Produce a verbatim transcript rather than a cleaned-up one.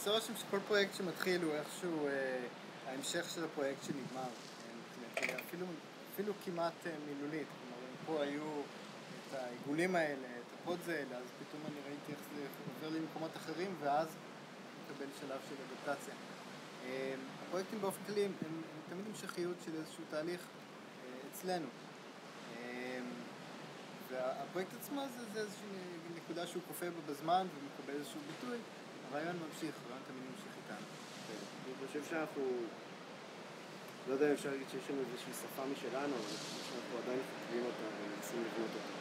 עושה רושם שכל פרויקט שמתחיל הוא איכשהו ההמשך של הפרויקט שנגמר. אפילו, אפילו כמעט מילולית. כלומר, פה היו את העיגולים האלה, את הפודז האלה, אז פתאום אני ראיתי איך זה עובר למקומות אחרים, ואז מקבל שלב של אדפטציה. הפרויקטים באופן כללי הם, הם תמיד המשכיות של איזשהו תהליך אצלנו. והפרויקט עצמו זה, זה איזושהי נקודה שהוא קופא בה בזמן ומקבל איזשהו ביטוי, הרעיון ממשיך, הרעיון תמיד ממשיך איתנו. אני חושב שאנחנו, לא יודע אם אפשר להגיד שיש לנו איזושהי שפה משלנו, אבל אני חושב שאנחנו עדיין חוקבים אותה ומנסים לבנות אותה.